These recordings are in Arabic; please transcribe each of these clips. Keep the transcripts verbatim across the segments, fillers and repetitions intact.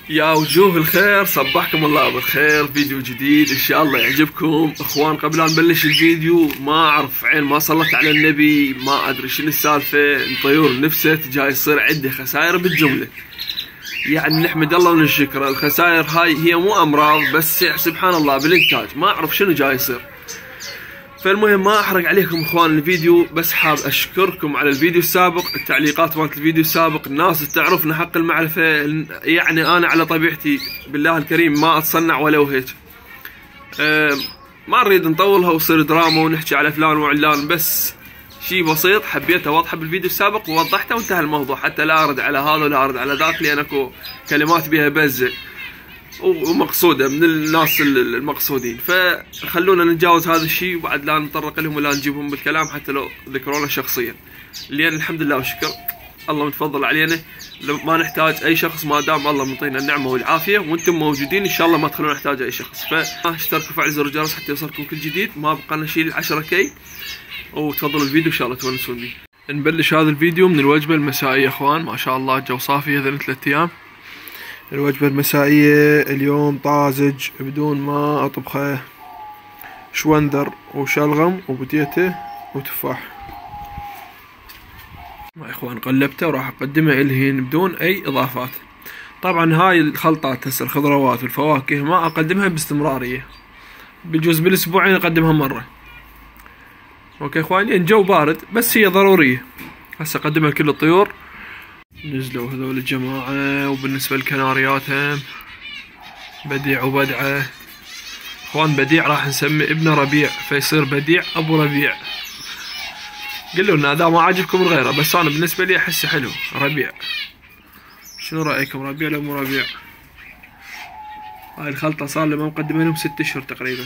يا وجوه الخير، صبحكم الله بالخير. فيديو جديد ان شاء الله يعجبكم. اخوان قبل ان نبلش الفيديو، ما اعرف عين ما صلت على النبي، ما ادري شنو السالفه. الطيور نفست جاي يصير عندي خسائر بالجمله. يعني نحمد الله ونشكره. الخسائر هاي هي مو امراض بس، سبحان الله بالانتاج، ما اعرف شنو جاي يصير. فالمهم ما احرق عليكم اخوان الفيديو، بس حاب اشكركم على الفيديو السابق، التعليقات مالت الفيديو السابق، الناس تعرفنا حق المعرفه. يعني انا على طبيعتي بالله الكريم ما اتصنع ولو هيك. أه ما نريد نطولها وصير دراما ونحكي على فلان وعلان، بس شيء بسيط حبيت اوضحه بالفيديو السابق ووضحته وانتهى الموضوع، حتى لا ارد على هذا ولا ارد على ذاك، لان اكو كلمات بها بزه ومقصوده من الناس المقصودين. فخلونا نتجاوز هذا الشيء وبعد لا نتطرق لهم ولا نجيبهم بالكلام حتى لو ذكرونا شخصيا، لان الحمد لله والشكر الله متفضل علينا، ما نحتاج اي شخص ما دام الله مطينا النعمه والعافيه وانتم موجودين ان شاء الله ما تخلونا نحتاج اي شخص. فاشتركوا وفعلوا زر الجرس حتى يوصلكم كل جديد. ما بقى لنا شيء للعشرة كي، وتفضلوا الفيديو ان شاء الله تونسون بيه. نبلش هذا الفيديو من الوجبه المسائيه اخوان. ما شاء الله الجو صافي هذول ثلاث ايام. الوجبة المسائية اليوم طازج بدون ما اطبخه، شوندر وشلغم وبتيتة وتفاح. يا اخوان قلبته وراح اقدمه الهين بدون اي اضافات. طبعا هاي الخلطات هسه الخضروات والفواكه ما اقدمها باستمرارية، بجوز بالاسبوعين اقدمها مرة. اوكي اخواني، الجو بارد بس هي ضرورية. هسه اقدمها لكل الطيور. نزلوا هذول الجماعة. وبالنسبة للكناريات هم بديع وبدعة. اخوان بديع راح نسمي ابنه ربيع، فيصير بديع ابو ربيع. قلوا لنا اذا ما عاجبكم غيره، بس انا بالنسبة لي احسه حلو ربيع. شنو رايكم، ربيع ولا مو ربيع؟ هاي الخلطة صار لي ما مقدمها لهم ست اشهر تقريبا.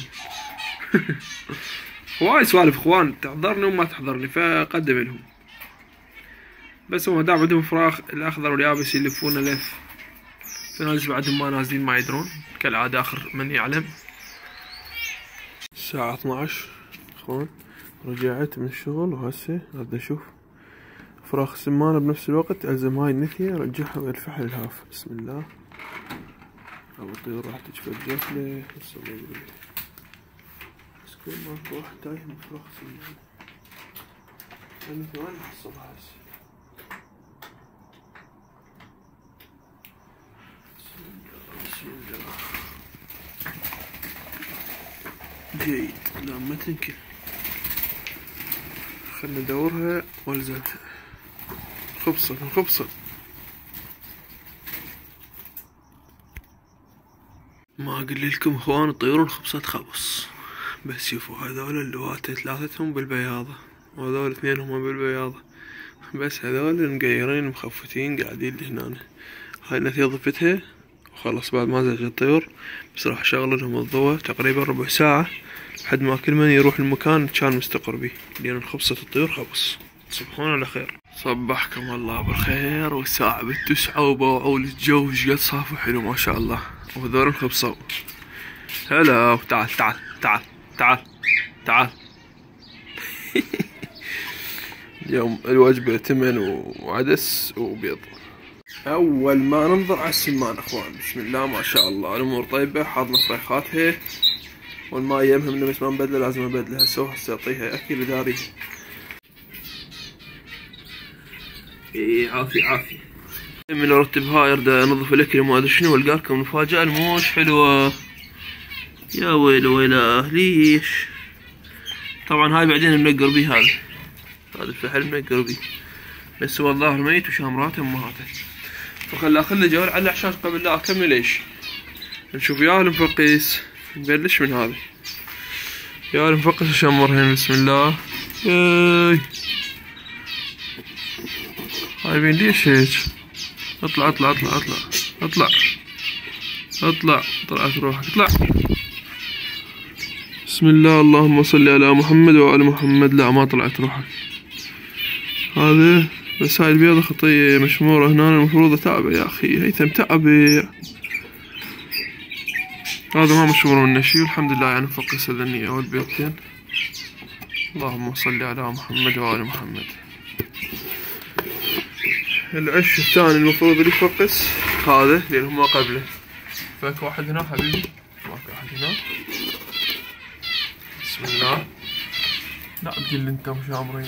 هواي سوالف اخوان، تحضرني وما تحضرني فاقدم لهم. بس هم دام عندهم فراخ الاخضر واليابس يلفونه لف. في ناس بعدهم ما نازلين ما يدرون كالعادة، اخر من يعلم. الساعة اثنعش اخوان، رجعت من الشغل وهسه اريد اشوف فراخ سمانة بنفس الوقت. الزم هاي النثية ارجعها بالفحل الهاف. بسم الله. ابو الطيور راح تجفى الجفلة. بس الله يقول بس كل ماكو واحد تايه من فراخ سمانة. النثية وين نحصلها هسه؟ جيد، لا ما تنكل. خلنا ندورها والزمها. خبصة خبصة. ما اقول لكم اخوان الطيور خبصت خبص. بس شوفوا هذول اللواتة ثلاثتهم بالبياضة وهذول اثنين هم بالبياضة، بس هذول مقيرين مخفتين قاعدين لهنا. هاي النثية ضفتها وخلص. بعد ما زغ الطيور بس راح اشغل لهم الضوء تقريبا ربع ساعة لحد ما كل من يروح المكان كان مستقر بيه، لان خبصة الطيور خبص. صبحون على خير. صبحكم الله بالخير. والساعة بالتسعة وبوعوا الجو شقد صافي حلو ما شاء الله. وهذول انخبصوا. هلا تعال تعال تعال تعال تعال. اليوم الوجبة تمن وعدس وبيض. اول ما ننظر على السمان اخوان، بسم الله ما شاء الله الامور طيبة. حاضنة فريخاتها والماء يمهم بس ما نبدله، لازم ابدلها. هسه هسه اعطيها اكل داري. اي عافية عافية. من ارتب هاي اريد انظف الاكل ما ادري شنو، والقى لكم مفاجأة الموش حلوة. يا ويلي ويلاه ليش؟ طبعا هاي بعدين منقر بيه. هذا هذا الفحل منقر بيه، بس هو الظاهر ميت وشامراته امهاته، فخلاه خله جول على عشان قبل لا اكمل ليش. نشوف يا المفقيس. نبلش من هذا يا المفقس اشمرهن. بسم الله. اي هايبين ليش هيك؟ اطلع اطلع اطلع اطلع اطلع اطلع. طلعت روحك اطلع. بسم الله اللهم صل على محمد وعلى محمد. لا ما طلعت روحك. هذا بس هاي البيضة خطية مشمورة هنا، المفروض اتابع يا اخي. هيثم تابع. هذا ما مشمور منه شي والحمد لله. يعني مفقس هذني اول بيضتين. اللهم صل على محمد وعلى محمد. العش الثاني المفروض اللي يفقس هذا لان هم قبله. فك واحد هنا حبيبي، ماكو واحد هنا. بسم الله. لا تقول لي انت مشامرين.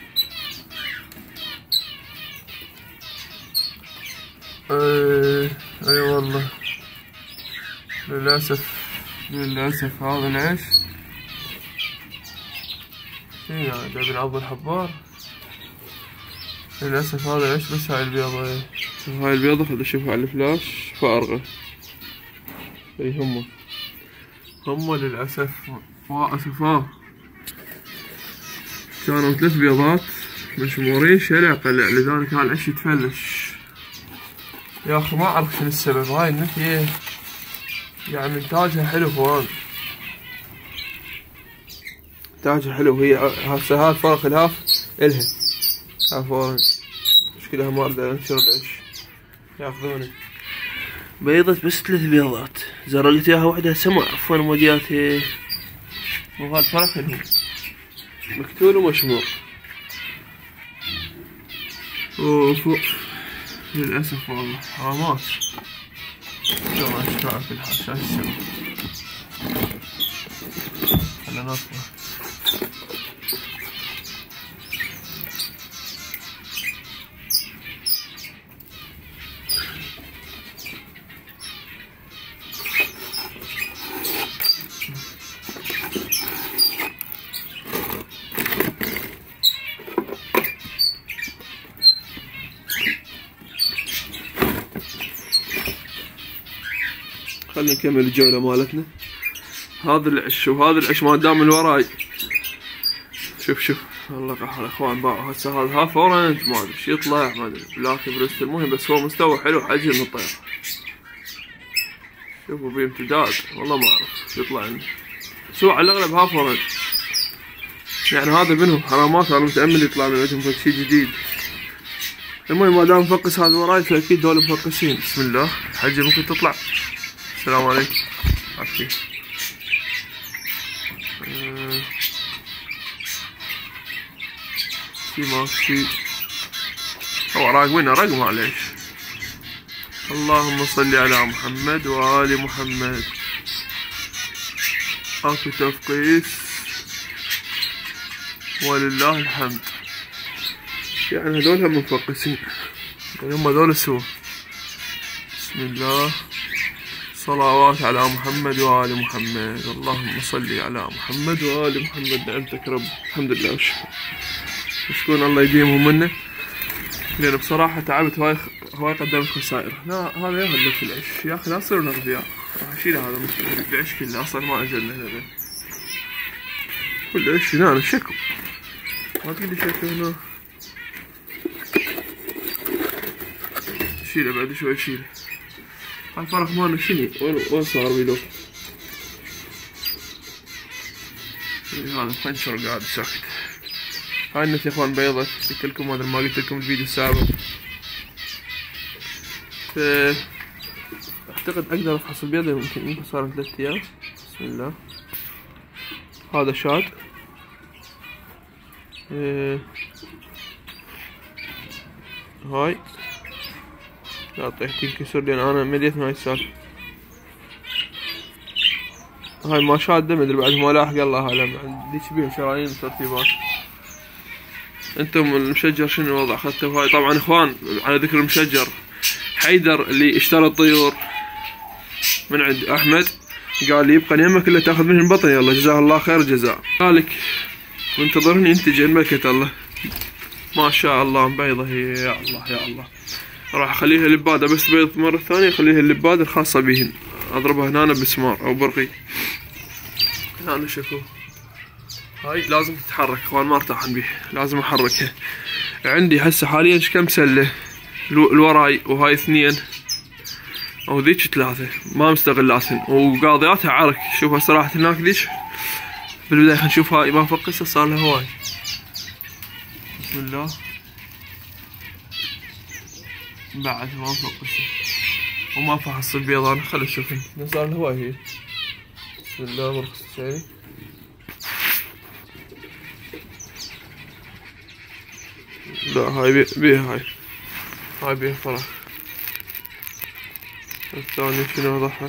ايه اي والله للاسف للاسف هذا العيش ايه يعني جايبين عض الحبار. للاسف هذا العيش بس هاي البيضة. ايه شوف هاي البيضة، خذ شوفها على الفلاش فارغة. اي هم هم للاسف واسفاه كانوا ثلاث بيضات مشمورين شلع قلع، لذلك هذا العيش يتفلش. يا اخي ما اعرف شنو السبب. هاي النتية يعني انتاجها حلو فوان، انتاجها حلو. هي هسه هاد فرق الهاف الها عفوا مشكلة ما اقدر انشر العيش ياخذوني. بيضت بس ثلاث بيضات، زرقت اياها وحدة سما عفوا موديات وهذا الفرق الهو مقتول ومشمور. اوف للأسف والله حرامات. يلا اشتغل في الحاشا السما. خلنا نطلع. خلينا نكمل الجولة مالتنا. هذا العش وهذا العش ما دام من وراي. شوف شوف والله قهر اخوان باعوا. هسه هذا هاف اورنج ما ادري ايش يطلع، ما ادري بلاك بريست. المهم بس هو مستوى حلو حجم من الطير. شوفوا بيه امتداد والله ما اعرف يطلع عندي. سوى على الاغلب هاف اورنج يعني هذا منهم حرامات. انا متأمل يطلع من عندهم شيء جديد. المهم ما دام مفقس هذا وراي فاكيد دول مفقسين. بسم الله حجم ممكن تطلع. السلام عليكم. عافية. أه في ما في هو راقمنا رقم معليش. اللهم صل على محمد وآل محمد. اكو تفقيس ولله الحمد. يعني هذول هم مفقسين يعني هم هذول سوا. بسم الله. صلوات على محمد وآل محمد. اللهم صل على محمد وآل محمد. نعمتك رب الحمد لله والشكر. يشكون الله يديمهم منا، لأن بصراحة تعبت هواي هواي قدمت خسائر. لا هذا ياخذ لك العيش يا أخي لا تصيرون أغبياء. راح أشيل هذا مش العيش كله أصلا ما أجلنا هنا. كل عيش هنا شكو ما تقولي شكو هنا. شيله بعد شوي شيله. الفرق مالنا شنو؟ وين وين صار بيدو؟ هذا فنشر قاعد ساكت. هاي النت يا اخوان بيضة. قلت لكم هذا ما قلت لكم الفيديو السابق. ف اعتقد اقدر افحص البيضة يمكن يمكن صار ثلاث ايام. بسم الله. هذا شاد. إيه. هاي لا طيح تنكسر لان انا مليت من هاي السالفة. هاي ما شادة مدري بعد ما لاحق الله اعلم. عنديش بيهم شرايين وترتيبات. انتم المشجر شنو الوضع اخذتوا هاي؟ طبعا اخوان على ذكر المشجر، حيدر اللي اشترى الطيور من عند احمد قال لي يبقى يمك الا تاخذ منهم بطن. يلا جزاه الله خير جزاء. ذلك وانتظرني ينتج ملكة الله ما شاء الله. بيضة هي يا الله يا الله. راح اخليها لبادة بس بيض مرة ثانية. اخليها اللبادة الخاصة بهن. اضربها هنا بسمار او برقي. هنا شوفوا هاي لازم تتحرك اخوان ما ارتاحن بيه. لازم احركها. عندي هسه حاليا كم سلة الوراي وهاي اثنين او ذيك ثلاثة ما مستغلاتهن وقاضياتها عرك. شوفها صراحة هناك ذيك بالبداية. خلينا نشوف هاي ما فقسها صار لها هواي. بسم الله. بعد ما فقسها وما فحص البيض انا. خلي اشوف صار لها هواي هي. بسم الله مرخص الثاني. لا هاي بيها هاي هاي بيها فراغ. الثانية شنو وضعها،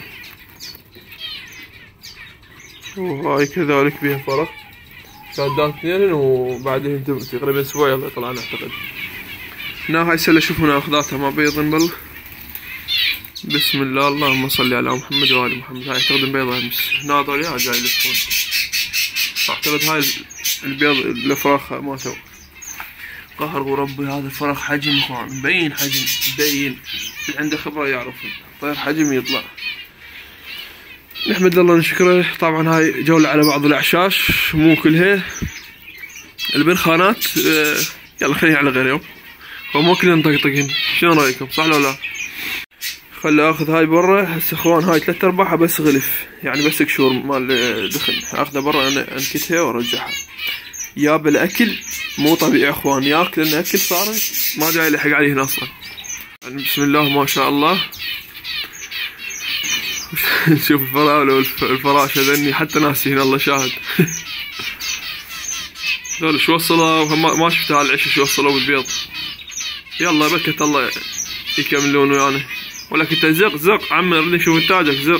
وهاي كذلك بيها فرق شادات اثنين، وبعدين تقريبا اسبوع يلا طلعنا اعتقد. هنا هاي سلة شوفوا ناخذاتها ما بيض بل بسم الله اللهم صل على محمد وآل محمد. هاي اعتقد بيضة امس. هنا هذول جاي يلفون اعتقد هاي البيض الفراخ ما تو قهر وربي. هذا الفراخ حجم اخوان مبين حجم مبين، اللي عنده خبرة يعرف طير حجم يطلع. نحمد الله نشكره. طبعا هاي جولة على بعض الاعشاش مو كلها البنخانات. اه يلا خليها على غير يوم، هو مو كلنا نطقطقهن. شنو رايكم صح ولا لا؟ خلي اخذ هاي برا هسه اخوان. هاي ثلاث ارباعها بس غلف يعني بس قشور مال دخن، اخذها برا انا انكتها وارجعها. يا بالاكل مو طبيعي اخوان، ياكل لان اكل صار ما جاي يلحق عليه هنا اصلا. يعني بسم الله ما شاء الله. شوف الفراولة والفراشة ذني حتى ناسين الله شاهد. ذول شو وصلوا ما شفت هالعشة شو وصلوا بالبيض. يلا بركة الله يكملون ويانا. ولكن انت زق زق عمر اللي شوف انتاجك زق.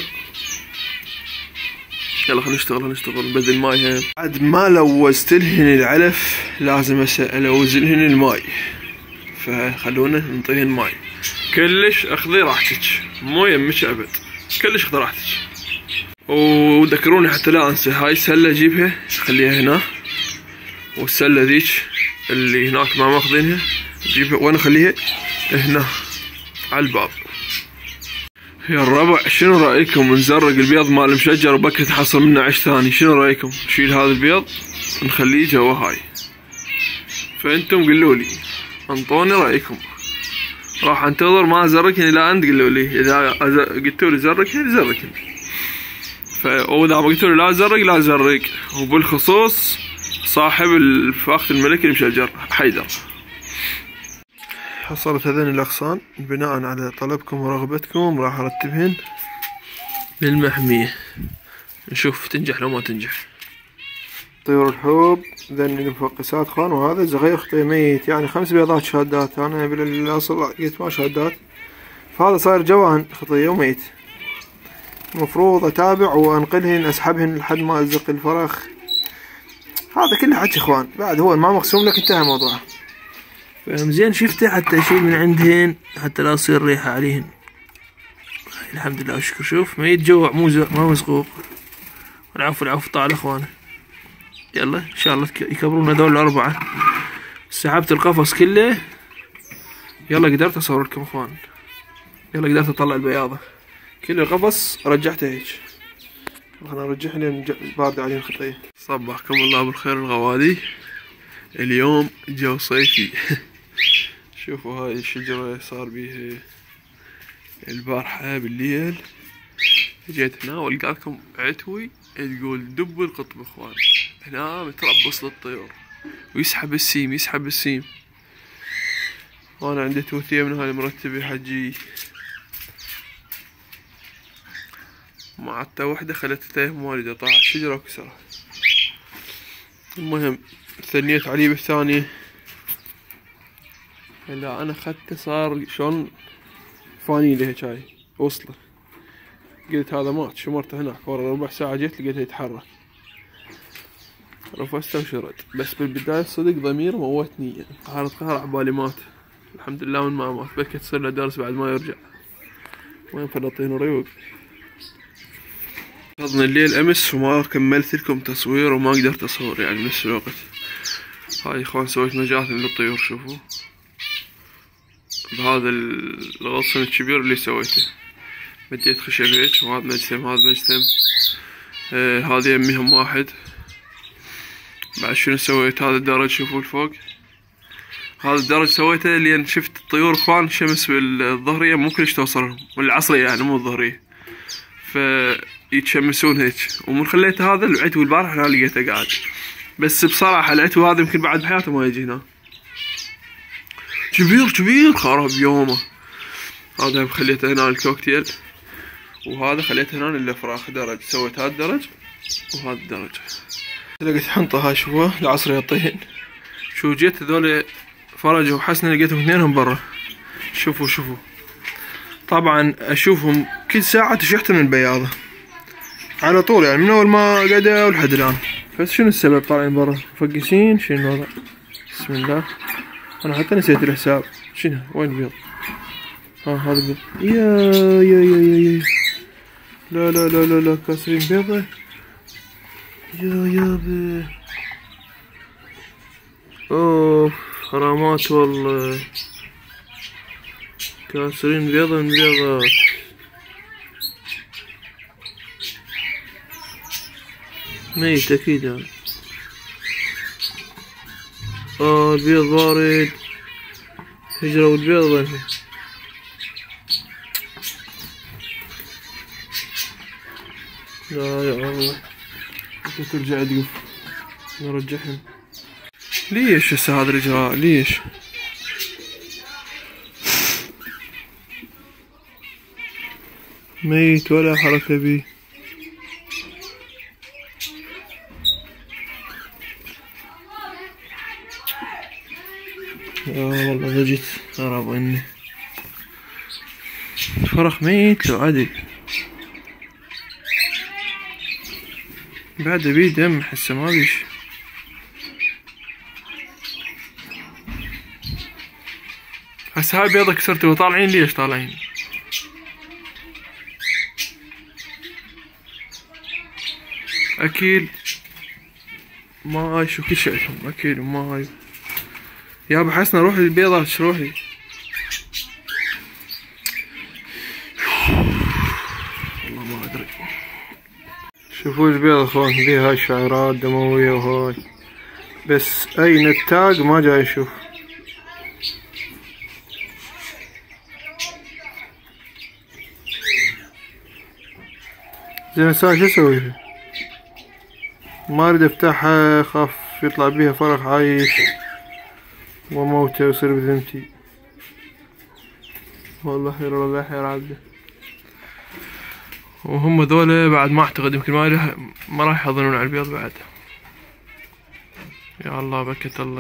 يلا خلينا نشتغل خلينا نشتغل نبدل ماي. هين بعد ما لوزت لهن العلف لازم الوز لهن الماي، فخلونا نعطيهن ماي. كلش اخذي راحتك مو يمك ابد، كلش اخذي راحتك. وذكروني حتى لا انسى هاي السله اجيبها خليها هنا، والسله ذيك اللي هناك ما ماخذينها اجيبها وانا اخليها هنا على الباب. يا الربع شنو رايكم نزرق البيض مال المشجر وبكره تحصل منه عش ثاني؟ شنو رايكم نشيل هذا البيض نخليه جوا هاي؟ فانتم قولوا لي انطوني رايكم. راح انتظر ما ازركني لا انت قولوا لي. اذا قلتوا لي زركني زركني، واذا ما قلتوا لي لا زرق لا زرق. وبالخصوص صاحب الفاخت الملكي المشجر حيدر. حصلت هذين الاغصان بناء على طلبكم ورغبتكم راح ارتبهن بالمحمية، نشوف تنجح لو ما تنجح. طيور الحوب ذني المفقسات خان. وهذا زغير خطي ميت يعني خمس بيضات شادات، انا بالاصل قلت ما شادات، فهذا صاير جوان خطية وميت. المفروض اتابع وانقلهن اسحبهن لحد ما ازق الفراخ. هذا كله حكي اخوان، بعد هو ما مقسوم لك انتهى الموضوع. فهم زين شفته حتى اشيل من عندهن حتى لا تصير ريحة عليهن. الحمد لله والشكر. شوف ما يتجوع مو ما مسقوق. العفو العفو طال اخوانه. يلا ان شاء الله يكبرون هذول الاربعة. سحبت القفص كله. يلا قدرت اصور لكم اخوان. يلا قدرت اطلع البياضة كل القفص رجعته هيك. خلنا نرجع لين باردة عليه الخطية. صبحكم الله بالخير الغوالي. اليوم جو صيفي. شوفوا هاي الشجرة صار بيها البارحة بالليل. جيت هنا والقاكم عتوي تقول دب القطب اخوان. هنا متربص للطيور ويسحب السيم يسحب السيم. وانا عندي توثية من هاي مرتبة حجي معتا وحدة خلت تايهم والدة طاح الشجرة وكسرها. المهم ثنيت عليه بالثانية. هلا انا اخذته صار شلون فانيلة هيك هاي وصله. قلت هذا مات شمرته هناك ورا ربع ساعة جيت لقيته يتحرك. رفسته وشرد بس بالبداية صدق ضمير موتني قهرت قهر عبالي مات. الحمد لله من ما مات بكت تصير له درس بعد ما يرجع. وين فلطين ريوق. فضنا الليل امس وما كملت لكم تصوير وما قدرت اصور يعني بنفس الوقت. هاي اخوان سويت مجاثم للطيور شوفوا بهذا الغصن الكبير اللي سويته. بديت خشب هيك وهذا مجسم هذا مجسم. آه هذا يميهم واحد. بعد شنو سويت هذا الدرج شوفوا الفوق. هذا الدرج سويته لين شفت الطيور اخوان شمس بالظهرية مو كلش توصلهم والعصرية يعني مو الظهرية فيتشمسون هيك. ومن خليت هذا العتو البارح انا لقيته قاعد. بس بصراحة العتو هذا يمكن بعد بحياته ما يجي هنا. كبير كبير خرب يومه. هذا خليته هنا الكوكتيل وهذا خليته هنا الفراخ درج. سويت هذا الدرج وهذا الدرج. لقيت حنطة هاي شوفوا العصر يطين. شو جيت هذول فرج وحسن لقيتهم اثنينهم برا. شوفوا شوفوا طبعا اشوفهم كل ساعة تشحت من البياضة على طول، يعني من اول ما قدا ولحد الان. بس شنو السبب طالعين برا مفقسين؟ شنو الوضع؟ بسم الله، انا حتى نسيت الحساب. شنو وين البيض؟ ها هذا البيض. يا يا يا يا يا لا لا لا لا لا كاسرين بيضة. يا يابا اوف حرامات والله، كاسرين بيضة من بيضات. ميت اكيد هذا. اه البيض بارد، هجروا البيض وينهم؟ لا يا الله انت ترجع تقف نرجعهم. ليش هسه هذا الاجراء؟ ليش؟ ميت ولا حركة بيه. يا والله ضجت خراب عني، فرخ ميت لو عدل بعد بيه دم، حسه ما بيش. هسه هاي بيضة كسرته وطالعين. ليش طالعين؟ اكيد ما هاي شو كل شيء اكيد ما هاي. يابا حسنا روح للبيضة روحي. والله ما ادري. شوفوا البيضة اخوان، فيها هاي شعيرات دموية وهاي، بس اي نتاج ما جاي يشوف. زين هسه شو اسوي فيه؟ ما اريد افتحها، خاف يطلع بيها فرخ عايش وموته ويصير بذمتي. والله خير والله خير عبده. وهم ذولا بعد ما اعتقد يمكن ما ما راح يحضنون على البيض بعد. يا الله بكت الله.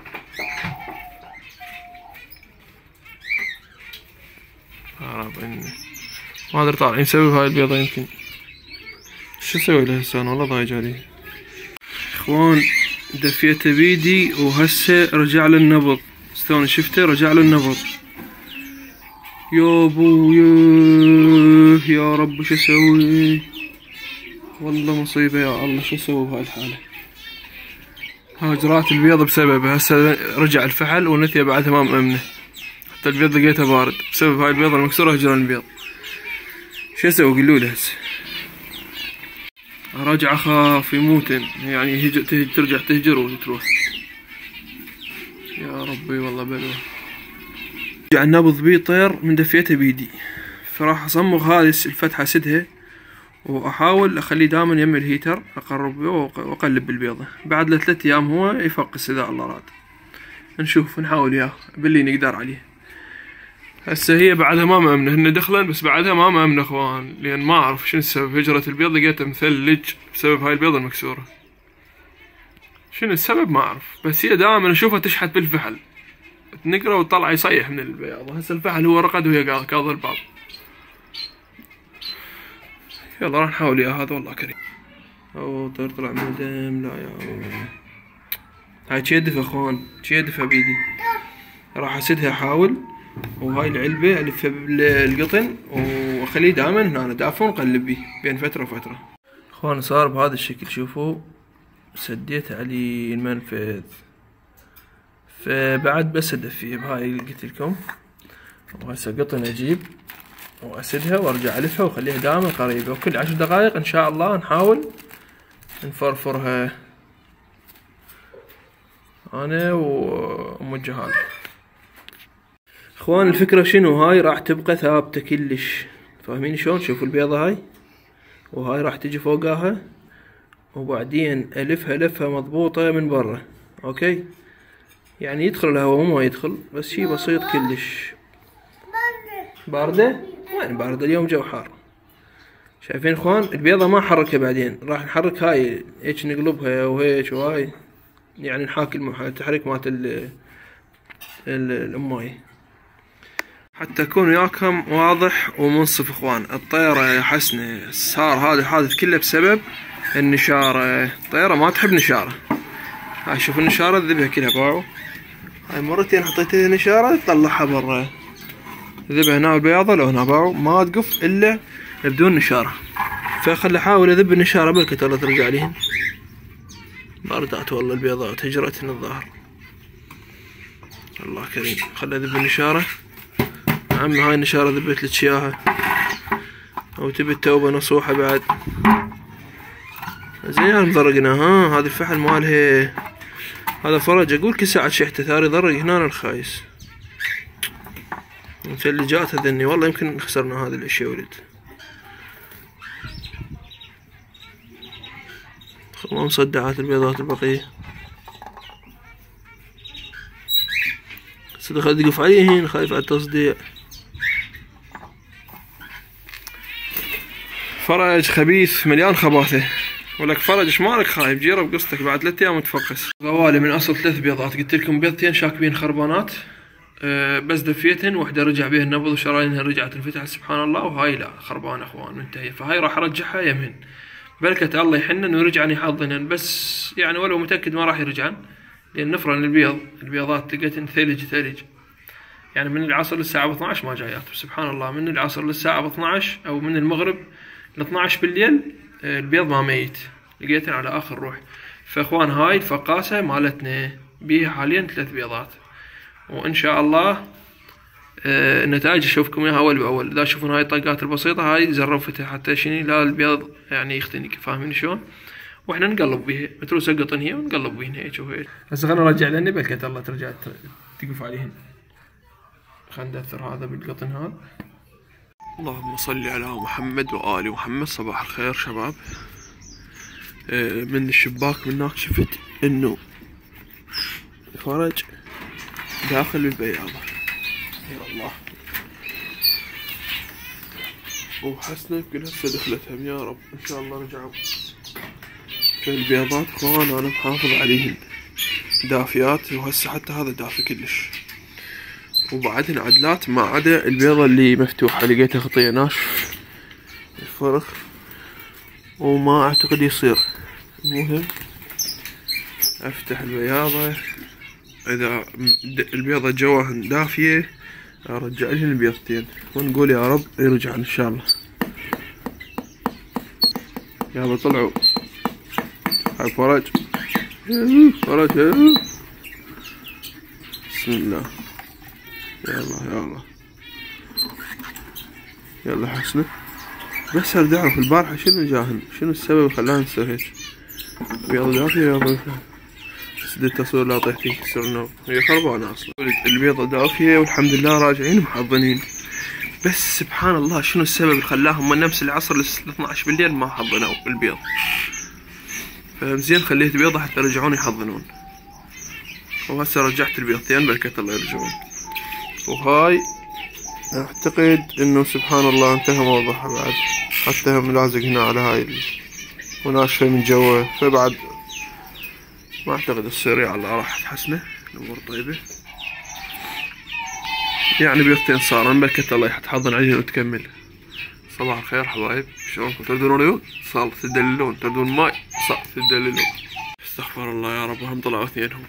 خراب اني ما ادري طالعين نسوي هاي البيضة. يمكن شو اسوي له هسه انا والله ضايج عليه. اخوان دفيته بيدي وهسه رجع له النبض، شلون شفته رجع له النبض. يا ابو ياه يا رب شو اسوي؟ والله مصيبة يا الله، شو اسوي بهاي الحالة؟ هاجرات البيض بسببه. هسه رجع الفحل ونثيه بعدها ما مأمنه، حتى البيض لقيته بارد بسبب هاي البيضة المكسورة. هجران البيض شو اسوي قولولي هسه؟ راجع اخاف يموتن، يعني هج... ترجع تهجر وتروح. يا ربي والله بلوه. رجع النبض بي طير من دفيته بيدي، فراح اصمغ هذه الفتحة سدها واحاول اخليه دائما يم الهيتر، اقرب واقلب بالبيضة. بعد لثلاث ايام هو يفقس اذا الله راد. نشوف نحاول وياه باللي نقدر عليه. هسه هي بعدها ما مأمنة، هن دخلن بس بعدها ما مأمنة اخوان، لان ما اعرف شنو السبب. هجرة البيض لقيته مثلج بسبب هاي البيضة المكسورة. شنو السبب ما اعرف، بس هي دائما اشوفها تشحت بالفحل، تنقره وطلع يصيح من البياض. هسه الفحل هو رقد وهي كاظ الباب. يلا راح نحاول يا هذا والله كريم. اوه طير طلع من دم. لا يا الله هاي تشدف اخوان، تشدفها بيدي. راح اسدها احاول، وهاي العلبة الفها بالقطن واخليه دائما هنا دافع ونقلب بيه بين فترة وفترة. اخوان صار بهذا الشكل، شوفوا سديت عليه المنفذ، فبعد بس ادفيه بهاي اللي قلت لكم. وهسه قطن اجيب واسدها وارجع الفها واخليها دائما قريبة، وكل عشر دقائق ان شاء الله نحاول نفرفرها انا وام الجهال. اخوان الفكرة شنو؟ هاي راح تبقى ثابتة كلش، فاهمين شلون؟ شوفوا البيضة هاي، وهاي راح تجي فوقاها، وبعدين الفها لفها مضبوطة من برا. اوكي يعني يدخل الهواء مو ما يدخل، بس شي بسيط كلش. باردة؟ وين باردة؟ اليوم جو حار. شايفين اخوان البيضة ما حركها، بعدين راح نحرك هاي هيك نقلبها وهيك وهاي، يعني نحاكي التحريك مالت الاماي. حتى يكون وياكم واضح ومنصف اخوان. الطيرة يا حسنة صار هذا الحادث كله بسبب النشارة. الطيرة ما تحب نشارة. هاي شوف النشارة الذبها كلها باعوا. هاي مرتين حطيت لها نشارة تطلعها برا. ذبها هنا البياضة لو هنا باعوا ما تقف الا بدون نشارة. فخل احاول اذب النشارة بلكت الله ترجع ليهن. ما ردعت والله البيضات هجرتهن الظهر. الله كريم. خل اذب النشارة. عم هاي النشارة ذبت لك اياها. او تبي التوبة نصوحة بعد. زين مضرقنا. ها هذا الفحل مالها هذا فرج. اقول كل ساعة شحته ثاري ضرق هنا الخايس. مثلجات هذني والله يمكن خسرنا هذا الاشي يا ولد. ما مصدعات البيضات البقية. صدق خلي تقف عليهن خايف على التصديع. فرج خبيث مليان خباثة. ولك فرج ايش مالك خايف؟ جيرب قصتك بعد ثلاث ايام تفقس. غوالي من اصل ثلاث بيضات قلت لكم بيضتين شاكبين خربانات. أه بس دفيتهن واحدة رجع بيها النبض وشرايينها رجعت انفتحت سبحان الله وهاي لا خربانة اخوان منتهية. فهاي راح ارجعها يمهن. بركة الله يحنن ويرجعن يحضنن بس يعني ولو متأكد ما راح يرجعن لأن نفرن البيض البيضات تلقتن ثلج ثلج يعني من العصر للساعة ب اثنعش ما جايات سبحان الله. من العصر للساعة ب اثنعش أو من المغرب ل اثنعش بالليل البيض ما ميت لقيتن على آخر روح. فإخوان هاي الفقاسة مالتنا بيها حاليا ثلاث بيضات وإن شاء الله آه النتائج اشوفكم اياها اول باول. اذا تشوفون هاي الطاقات البسيطه هاي زرفتها حتى شني لا البيض يعني يختنق فاهمين شلون. واحنا نقلب بيها متروسه قطن هي ونقلب بيهن هيك وهيك. هسه خلينا نرجع لنا بلكت الله ترجع تقف عليهن. خلينا ندثر هذا بالقطن هذا. اللهم صل على محمد وآل محمد. صباح الخير شباب. آه من الشباك من هناك شفت انه فرج داخل البياضه. يا الله. وحسنة يمكن هسه دخلتهم يا رب ان شاء الله رجعوا. في البيضات اخوان انا محافظ عليهن دافيات وهسه حتى هذا دافي كلش. وبعدهن عدلات ما عدا البيضة اللي مفتوحة لقيتها خطية ناشف الفرخ وما اعتقد يصير. المهم افتح البياضة اذا البيضة جواهن دافية ارجع لهن البيضتين ونقول يا رب يرجع ان شاء الله. يلا طلعوا. هاي فرج فرج بسم الله. يلا يلا يلا حسنة. بس اريد اعرف البارحة شنو جاهن شنو السبب اللي خلاها تصير هيك. بيض دافية يا ضيف سدت اصور لا طيحتي كسر النوم. هي خربانة اصلا. البيضة دافية والحمد لله راجعين محضنين. بس سبحان الله شنو السبب اللي خلاهم من نفس العصر ل اثنعش بالليل ما حضنوا البيض. فمزين خليت بيضة حتى يرجعون يحضنون. وهسه رجعت البيضتين بركة الله يرجعون. وهاي اعتقد انه سبحان الله انتهى موضوعها بعد حتى هم لازق هنا على هاي وناشفة من جوا. فبعد ما اعتقد تصير على راحت حسنة الامور طيبة. يعني بيضتين صار بركة الله تحضن عليهن وتكمل. صباح الخير حبايب شلونكم تردون عيون؟ صار تدللون تردون ماي صار تدللون. استغفر الله يا رب هم طلعوا اثنينهم.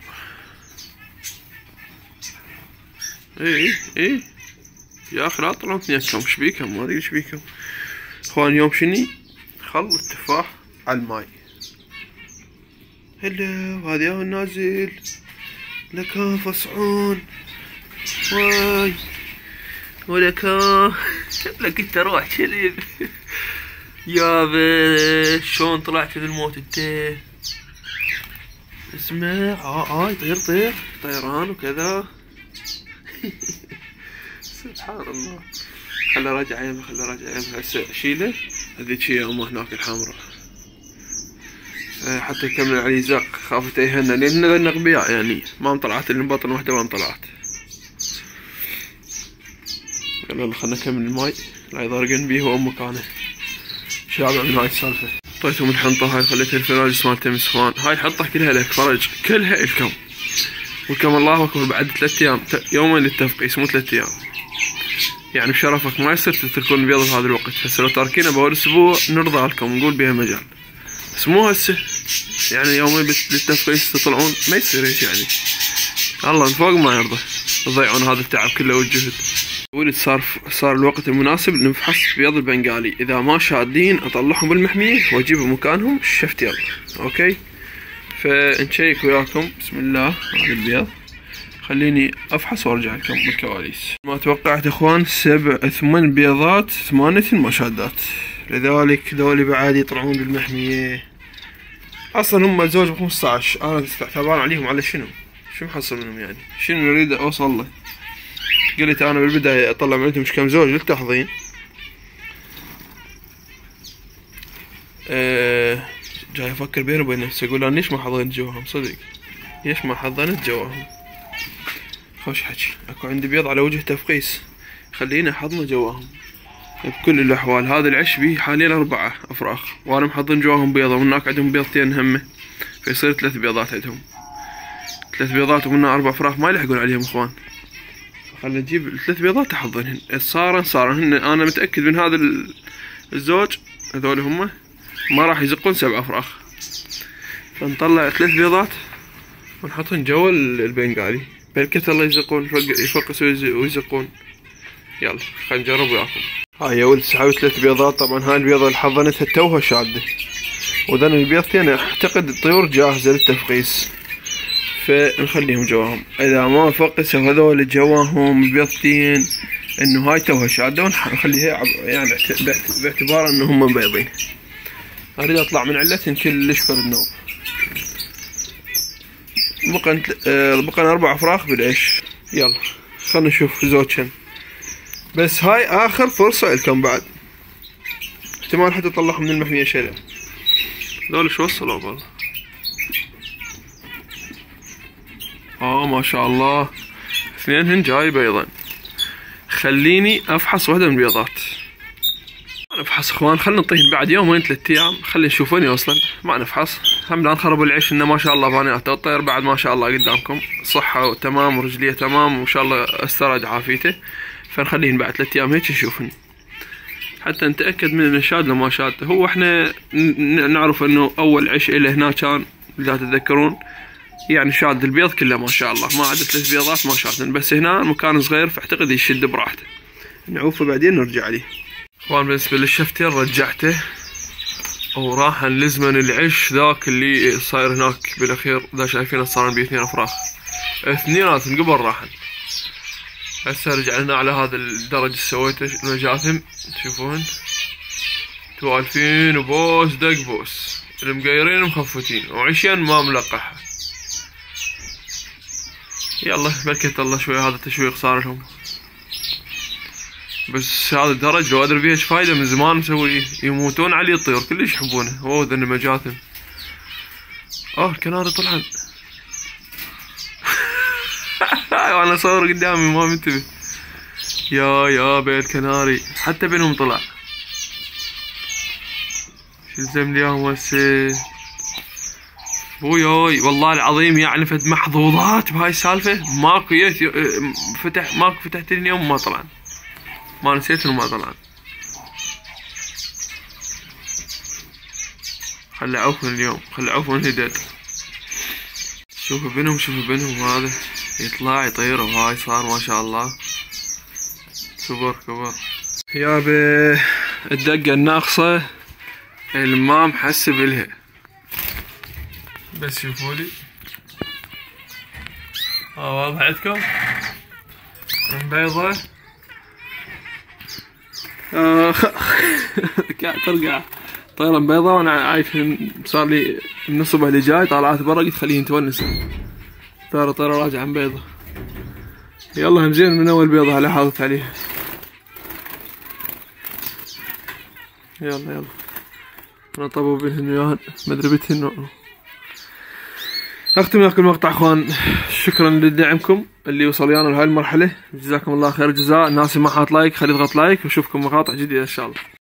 اي اي يا اخي لا طلعوا اثنينكم ايش بيكم ما ادري ايش بيكم. اخوان يوم شني خل التفاح على الماي. هلا هذا ياهو نازل لك فصعون واي ولك لك انت روح كذب يابا شلون طلعت في الموت انت. اسمع هاي طير طير طيران وكذا. سبحان الله. خله راجع يمه خله راجع يمه. هسه اشيله هذيك هي امه هناك الحمراء حتى يكمل علي زاق خافت يهنى لان ذن اغبياء يعني ما انطلعت اللي بطن واحده ما انطلعت. يلا خلنا نكمل الماي لا يضرقن بيه وام مكانه شابع من هاي السالفه. طيتهم الحنطه هاي خليتها الفراجس مالته مسخان. هاي الحنطه كلها لك فرج كلها الكم والكم الله اكبر بعد ثلاث ايام يومين للتفقيس مو ثلاث ايام. يعني بشرفك ما يصير تتركون البيض بهذا الوقت. هسه لو تاركينه بأول أسبوع نرضى لكم نقول بها مجال، بس مو هسه يعني يومين للتفقيس تطلعون، ما يصير هيك يعني. الله من فوق ما يرضى تضيعون هذا التعب كله والجهد. ولد صار صار الوقت المناسب نفحص بيض البنغالي، اذا ما شادين اطلعهم بالمحمية واجيب مكانهم الشفتيل. اوكي، فنشيك وياكم. بسم الله هذا البيض، خليني افحص وارجع لكم بالكواليس. ما توقعت اخوان، سبع ثمان بيضات ثمانية ما شادات، لذلك ذولي بعد يطلعون بالمحمية. اصلا هم زوج بخمسة عشر، انا تعبان عليهم على شنو؟ شو محصل منهم يعني؟ شنو نريد اوصل له؟ قلت انا بالبداية اطلع من عندهم مش كم زوج للتحضين. أه جاي افكر بيني وبين نفسي اقول انا ليش ما حضنت جواهم؟ صدق ليش ما حضنت جواهم؟ خوش حكي، اكو عندي بيض على وجه تفقيس، خليني احضنه جواهم. بكل الاحوال هذا العش بيه حاليا اربعة افراخ، وانا محضن جواهم بيضة، وهناك عندهم بيضتين همه، فيصير ثلاث بيضات عندهم، ثلاث بيضات ومنها اربع فراخ ما يلحقون عليهم اخوان. خلينا نجيب الثلاث بيضات احضنهن. صارن صارن انا متاكد من هذا الزوج، هذول هم ما راح يزقون سبع افراخ، فنطلع ثلاث بيضات ونحطهن جوا البنغالي، بركة الله يزقون يفقسوا ويزقون. يلا خلينا نجرب وياكم. هاي يا ولد سحبت ثلاث بيضات، طبعا هاي البيضة اللي حضنتها توها شادة، وذن البيضتين اعتقد الطيور جاهزة للتفقيس، فنخليهم جواهم. اذا ما فقسوا هذول جواهم البيضتين انه هاي توها شادة، ونخليها يعني باعتبار انه هم بيضين. اريد اطلع من علتهن كلش فرد نوب. بقى بقى اربع افراخ بالعيش. يلا خلنا نشوف زوجهن، بس هاي اخر فرصة لكم بعد، احتمال حتى اطلعهم من المحمية شيلة. ذول شو وصلوا والله؟ اه ما شاء الله، اثنينهن جاي بيضا. خليني افحص وحدة من البيضات. ما نفحص اخوان، خلينا نطيهن بعد يومين ثلاث ايام، خلي نشوفوني اصلا ما نفحص. هم لا نخرب العيش، انه ما شاء الله بانيات الطير بعد ما شاء الله قدامكم صحة تمام ورجليه تمام وان شاء الله استرد عافيته، فنخليهن بعد ثلاث ايام هيك نشوفهن حتى نتاكد من انه شاد لو ما شاد. هو احنا نعرف انه اول عش له هنا كان اذا تتذكرون يعني شاد البيض كله ما شاء الله، ما عدا ثلاث بيضات ما شادن، بس هنا المكان صغير فاعتقد يشد براحته. نعوفه بعدين نرجع عليه. اخوان بالنسبة للشفتين رجعته وراح نلزمن العش ذاك اللي صاير هناك بالاخير، ذا شايفينه صار بيه اثنين افراخ، اثنيناتهم قبل راحن. هسه رجعنا على هذا الدرج اللي سويته المجاثم، تشوفون توالفين وبوس دق بوس، المقيرين مخفتين وعشين ما ملقحة. يلا بركة الله شوي هذا التشويق صار لهم، بس هذا الدرج لو ادري فيه ايش فايدة من زمان مسويه، يموتون عليه الطيور كلش يحبونه. اوه ذن المجاثم. اوه الكناري طلعن. وانا صور قدامي ما منتبه. يا يا بيت كناري حتى بينهم طلع. شو الزم لي اياهم هسه؟ بوياي والله العظيم يعني فد محظوظات بهاي السالفة، ماكو يت فتح ماكو فتحت لي يوم ما طلعن، ما نسيت انه ما طلعن. خلي عوفن اليوم، خلي عوفن الهدد. شوفوا بينهم شوفوا بينهم هذا يطلع يطير، وهاي صار ما شاء الله كبر كبر. يابا الدقة الناقصة اللي ما محسب لها، بس شوفولي اه واضح عندكم بيضة اخ قاعد ترقع طيرة بيضة، وانا عايش صار لي من الصبح اللي جاي طالعات برا قلت خليهن تونسن، طيرة طيرة راجعة عن بيضة. يلا همزين من اول بيضة هلا حاطط عليها. يلا يلا انا طبوا بينهن وياهن مدري بيتهن. اختم وياكم المقطع اخوان، شكرا لدعمكم اللي وصل ويانا لهاي المرحلة، جزاكم الله خير الجزاء. الناس اللي ما حاط لايك خلي يضغط لايك، واشوفكم مقاطع جديدة ان شاء الله.